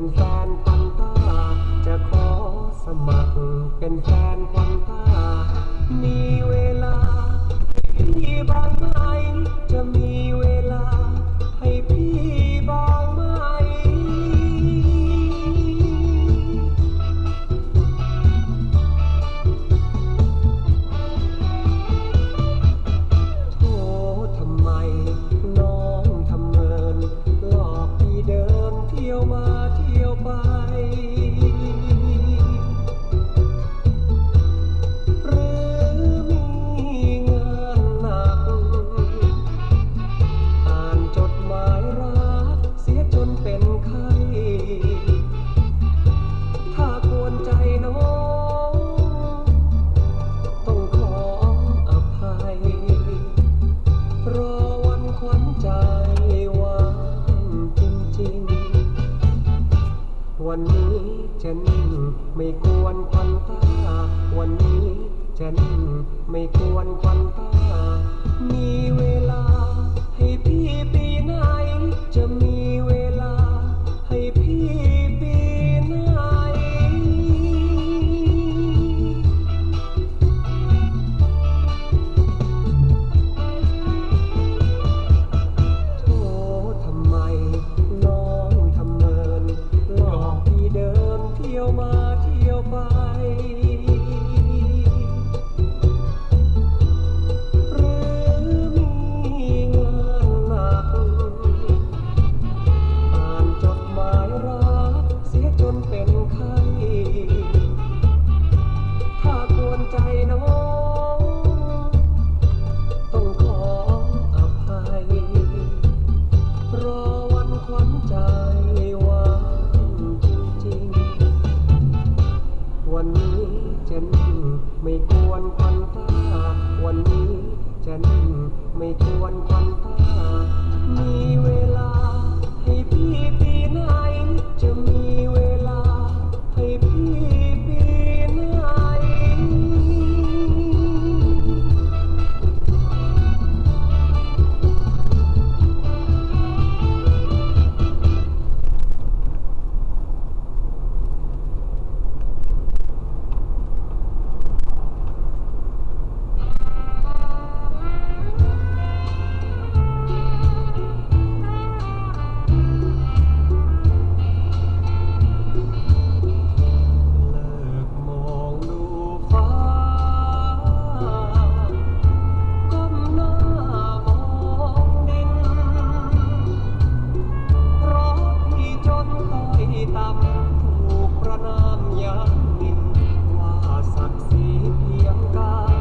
เป็นแฟนควันตาจะขอสมัครเป็นแฟนควันตามีเวลาให้พี่บ้างไหมจะมีเวลาให้พี่บ้างไหมโธ่ทำไมน้องทำเมินหลอกพี่เดินเที่ยวมาเที่ยวไปหรือมีงานหนักอ่านจดหมายรักเสียจนเป็นไข้ถ้ากวนใจน้องต้องขออภัยรอวันขวัญใจวันจริงๆวันนี้ฉันไม่กวนควันตาวันนี้ฉันไม่กวนควันตามีเวลาให้พี่ปีไหนจะมีเวลาให้พี่ปีไหนโธ่ทำไมน้องทำเมินหลอกพี่เดินเที่ยวมาเที่ยวไปหรือมีงานหนักอ่านจดหมายรักเสียจนเป็นไข้ถ้ากวนใจน้องต้องขออภัยรอวันขวัญใจวันจริงๆวันนี้ฉันไม่กวนควันตาวันนี้ฉันไม่กวนควันตามีเวลาให้พี่ปีไหนจะมีเวลาให้พี่ปีไหน ต่ำถูกประนามยับมินว่าศักดิ์ศรีเพียงกาย